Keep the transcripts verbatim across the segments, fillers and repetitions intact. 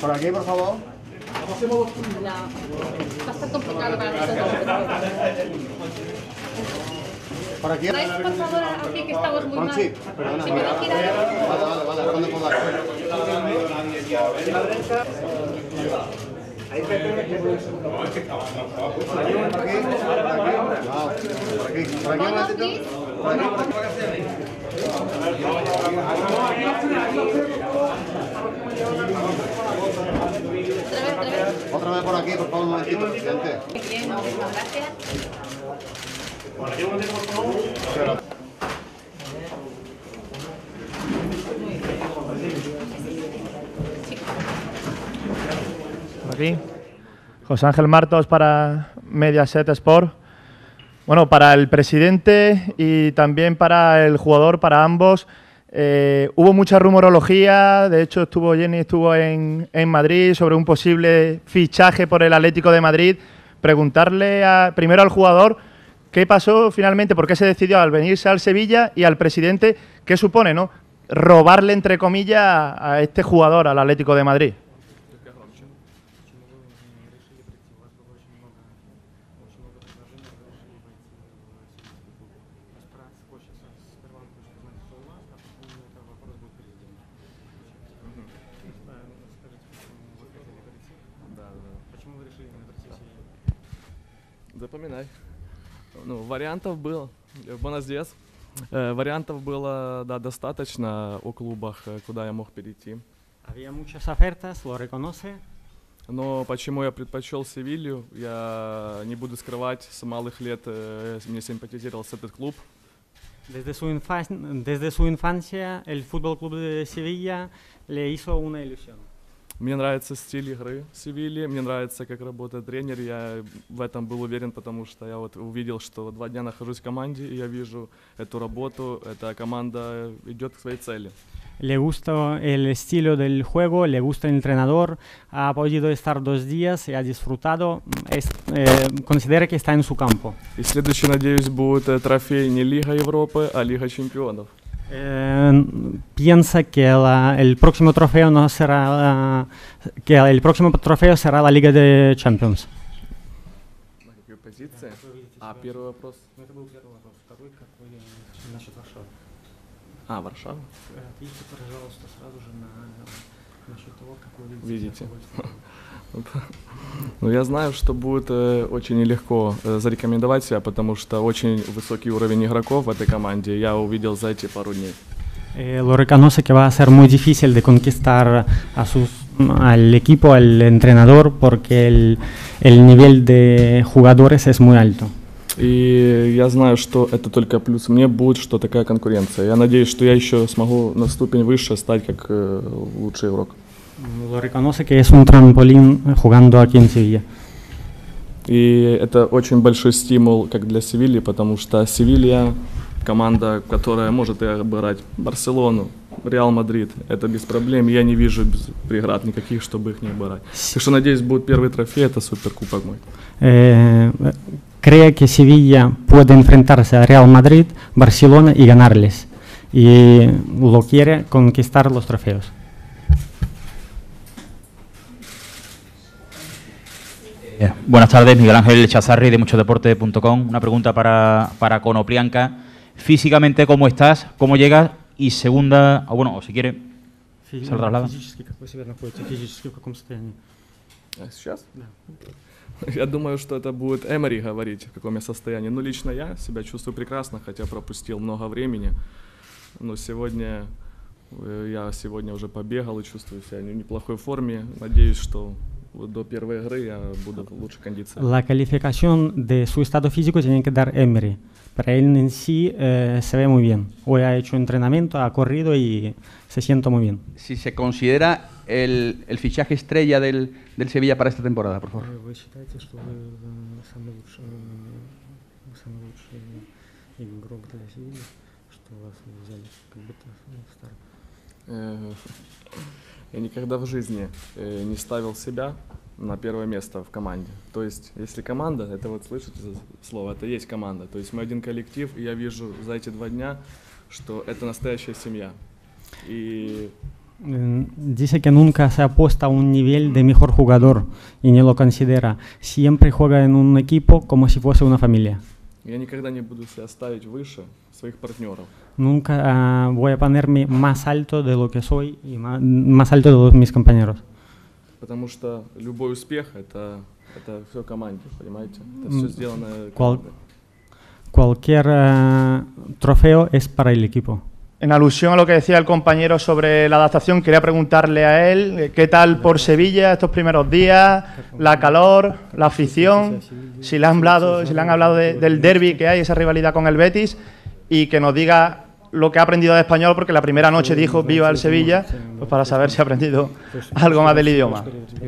Por aquí, por favor. La... Va a estar complicado para nosotros. Por aquí. ¿Traes, por favor, aquí que estamos muy mal? Sí, perdona. Si me lo quieres. Vale, vale, vale. Ahora cuando podáis. Ahí, por aquí, por aquí. Wow, por aquí. Por aquí un momentito. Por aquí. Otra vez por aquí, por favor, un momentito, presidente. Bien, muchas gracias. Por aquí. José Ángel Martos para Mediaset Sport. Bueno, para el presidente y también para el jugador, para ambos, eh, hubo mucha rumorología. De hecho, estuvo Jenny estuvo en, en Madrid sobre un posible fichaje por el Atlético de Madrid. Preguntarle a, primero al jugador qué pasó finalmente, por qué se decidió al venirse al Sevilla, y al presidente qué supone, ¿no?, robarle, entre comillas, a, a este jugador, al Atlético de Madrid. Запоминай. Ну, вариантов было. Buenos días. Э, вариантов было, да, достаточно о клубах, куда я мог перейти. Había muchas ofertas, lo reconoce. Но почему я предпочел Севилью, я не буду скрывать, с малых лет э, мне симпатизировался этот клуб. Desde su, infan desde su infancia, el Fútbol Club de Sevilla le hizo una ilusión. Мне нравится стиль игры Севильи, мне нравится, как работает тренер. Я в этом был уверен, потому что я вот увидел, что два дня нахожусь в команде, и я вижу эту работу, эта команда идет к своей цели. Le gusta el estilo del juego, le gusta el entrenador, ha podido estar dos días y ha disfrutado, es, eh, considera que está en su campo. И следующий, надеюсь, будет трофей не Лига Европы, а Лига Чемпионов. Eh, piensa que la, el próximo trofeo no será la, que el próximo trofeo será la Liga de Champions. Какие позиции? А, первый вопрос. Это был первый вопрос. Второй, какой насчет Варшавы? А, Варшава? Ответьте, пожалуйста, сразу же на насчет того, как вы видите. Ну, я знаю, что будет э, очень нелегко э, зарекомендовать себя, потому что очень высокий уровень игроков в этой команде я увидел за эти пару дней. Eh, lo reconoce que va a ser muy difícil de conquistar a sus, al equipo, al entrenador, porque el, el nivel de jugadores es muy alto. И я знаю, что это только плюс мне будет, что такая конкуренция. Я надеюсь, что я еще смогу на ступень выше стать как э, лучший игрок. Lo reconoce que es un trampolín jugando aquí en Sevilla. И это очень большой стимул как для Севильи, потому что Севилья команда, которая может обыграть Барселону, Реал Мадрид, это без проблем. Я не вижу преград никаких, чтобы их не обыграть. Так что, надеюсь, будет первый трофей, это суперкубок мой. Eh, cree que Sevilla puede enfrentarse a Real Madrid, Barcelona y ganarles. Y lo quiere conquistar los trofeos. Eh, buenas tardes, Miguel Ángel Chazarri de mucho deporte punto com. Una pregunta para, para Konoplyanka. Físicamente, ¿cómo estás? ¿Cómo llegas? Y segunda, o bueno, o si quiere, se lo traslada. Физически, как вы себя находите? Физически в каком состоянии? А сейчас? Да. Я думаю, что это будет Эмери говорить, в каком я состоянии. Ну, лично я себя чувствую прекрасно, хотя пропустил много времени. Но сегодня, я сегодня уже побегал и чувствую себя в неплохой форме. Надеюсь, что до первой игры я буду в лучшей кондиции. La calificación de su estado físico tiene que dar Emery. Para él en sí eh, se ve muy bien. Hoy ha hecho entrenamiento, ha corrido y se siente muy bien. Si se considera el, el fichaje estrella del, del Sevilla para esta temporada, por favor. ¿Вы считаете, что вы самый лучший, самый лучший игрок для Севильи, что вас взяли как будто старый? Я никогда в жизни не ставил себя на первое место в команде. То есть, если команда, это вот слышите слово, это есть команда. То есть мы один коллектив, и я вижу за эти два дня, что это настоящая семья. И Eh, Dice que nunca se ha puesto a un nivel de mejor jugador y ni lo considera. Siempre juega en un equipo como si fuese una familia. Я никогда не буду себя ставить выше своих партнеров. Nunca ah, voy a ponerme más alto de lo que soy y ma- más alto de los, mis compañeros. Потому что любой успех это, это все команде, понимаете? Это все М, сделано Cual- командой. cualquier ah, trofeo es para el equipo. En alusión a lo que decía el compañero sobre la adaptación, quería preguntarle a él eh, qué tal por Sevilla estos primeros días, la calor, la afición, si le han hablado, si le han hablado de- del derbi que hay, esa rivalidad con el Betis, y que nos diga lo que ha aprendido de español, porque la primera noche dijo viva el Sevilla, pues para saber si ha aprendido algo más del idioma.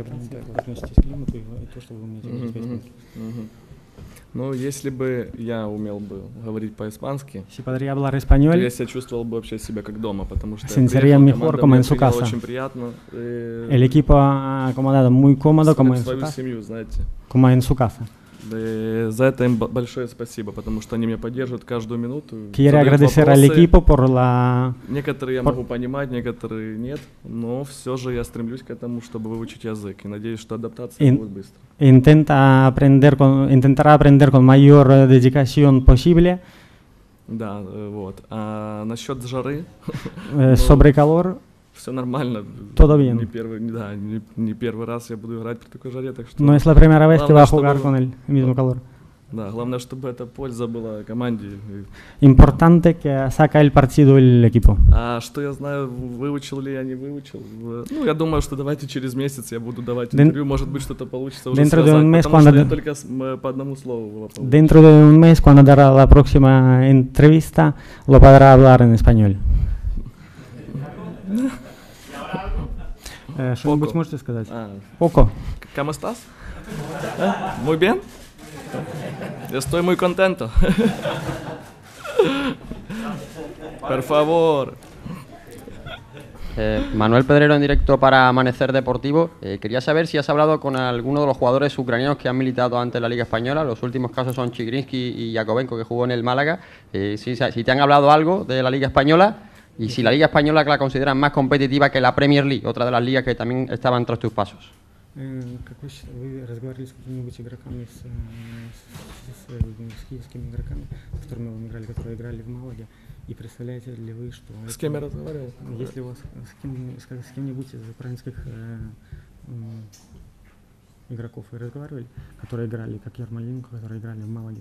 Мгм. Ну, если бы я умел бы говорить по-испански, Si podría hablar то я español, себя чувствовал бы вообще себя как дома, потому что я Sentiría приехал, mejor команда como меня en su приняла casa. очень приятно, э, el equipo ha acomodado muy cómodo como в en su свою casa. семью, знаете. Como en su casa. Да, за это им б- большое спасибо, потому что они меня поддерживают каждую минуту. Quiero задают agradecer al вопросы. equipo por la... Некоторые я Por- могу понимать, некоторые нет, но все же я стремлюсь к этому, чтобы выучить язык, и надеюсь, что адаптация Ин- будет быстро. Intenta aprender con, intentará aprender con mayor eh, dedicación posible. Да, э, вот. А насчет жары, Eh, sobre calor, все нормально. Todo bien. Не первый, не- да, не, не первый раз я буду играть при такой жаре, так что. no es la primera vez que va Главное, a jugar чтобы- con el mismo calor. Да, главное, чтобы эта польза была команде. И- Importante que saca el partido el equipo. А что я знаю, выучил ли я, не выучил? В- Ну, я думаю, что давайте через месяц я буду давать Ден- интервью, может быть, что-то получится уже Dentro de сказать, un mes, потому cuando что я de- только с- м, по одному слову было получил. Dentro de un mes, cuando dará la próxima entrevista, lo podrá hablar en español. Eh, ¿Что-нибудь Poco. можете сказать? А, Poco. ¿Cómo estás? ¿Eh? Muy bien. Estoy muy contento. Por favor. Eh, Manuel Pedrero en directo para Amanecer Deportivo. Eh, quería saber si has hablado con alguno de los jugadores ucranianos que han militado antes en la Liga Española. Los últimos casos son Chigrinsky y Yakovenko, que jugó en el Málaga. Eh, si, si te han hablado algo de la Liga Española y si la Liga Española que la consideran más competitiva que la Premier League, otra de las ligas que también estaban tras tus pasos. Как вы, считаете, вы разговаривали с какими-нибудь игроками, с, э, с, с, с киевскими игроками, с которыми вы играли, которые играли в Малаге, и представляете ли вы, что... С это- кем я разговаривал? Если у вас с, кем, с, ка- с кем-нибудь из украинских э, м, игроков вы разговаривали, которые играли, как Ярмоленко, которые играли в Малаге?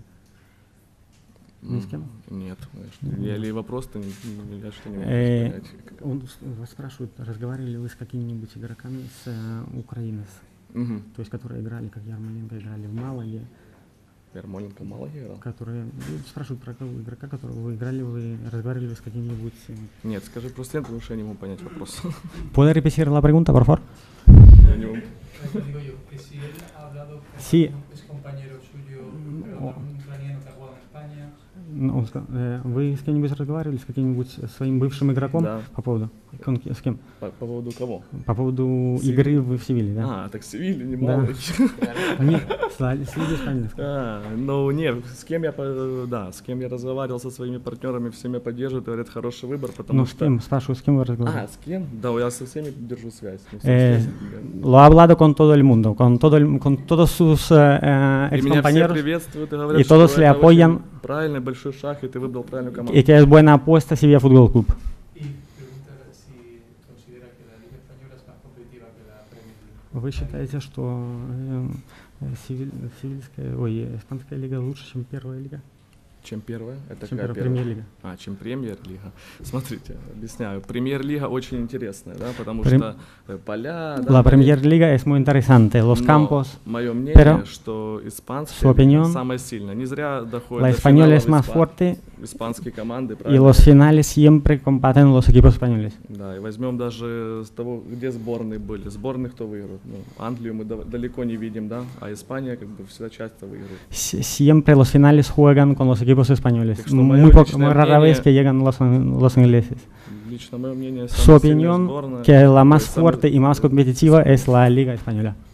Ни с кем? Нет, конечно. Я ли вопрос-то не, не- я что не могу Э, понять. Он с- вас спрашивает, разговаривали ли вы с какими-нибудь игроками с э, Украины, с- Мгм. то есть которые играли, как Ярмоленко, играли в Малаге, Ярмоленко мало играл? которые ну, спрашивают про какого игрока, которого вы играли, вы разговаривали с каким-нибудь... э, Нет, скажи просто нет, потому что я не могу понять вопрос. ¿Puede repetir la pregunta, por favor? Я не могу. Digo yo, que si él ha hablado con Sí. un ex compañero suyo, pero o- un ucraniano que ha jugado en España. Ну, он сказал, э, вы с кем-нибудь разговаривали, с каким-нибудь своим бывшим игроком Да. по поводу? Кон- С кем? По, по поводу кого? По поводу Севильи. игры в в Севиле, да? А, так Севилья, не Да. мало. Нет, с Али- с Лигой Испании. А, ну нет, с кем я, по- да, с кем я разговаривал со своими партнерами, все меня поддерживают, говорят, хороший выбор, потому Ну, с что... кем? Спрашиваю, с кем вы А, разговаривали? с кем? Да, я со всеми держу связь. ну, со Eh, всеми. lo ha hablado con todo el mundo, con, todo el- con todos sus eh, eh, И меня все excompañeros, приветствуют и говорят, y что todos это le очень apoyan. правильный большой шаг, и ты выбрал правильную команду. y que es buena apuesta Sevilla Fútbol Club. Y pregunta si considera que la Liga Española es más competitiva que la Premier League. Вы считаете, что э, э, Севиль- Севильская, ой, испанская лига лучше, чем первая лига? Чем первая? Это Чем какая первая первая? премьер-лига. А, чем премьер-лига. Смотрите, объясняю. Премьер-лига очень интересная, да, потому Прем- что э, поля... да, La поля- Premier Liga es muy interesante, los Но campos. мое мнение, pero что испанская su opinión, лига самая сильная. Не зря доходит La до española финалов es más испан- fuerte испанские команды, y правильно? los finales siempre compaten los equipos españoles. Да, и возьмем даже с того, где сборные были. Сборные кто выиграет? Ну, Англию мы дав- далеко не видим, да, а Испания как бы всегда часто выигрывает. Sie- Siempre los finales juegan con los equipos españoles. Так что Muy, моё po- личное muy rara мнение- vez que llegan los, los ingleses. Лично мое мнение, Su самая сильная opinión, сборная, que la ой, más самая- fuerte y más competitiva es la Liga Española.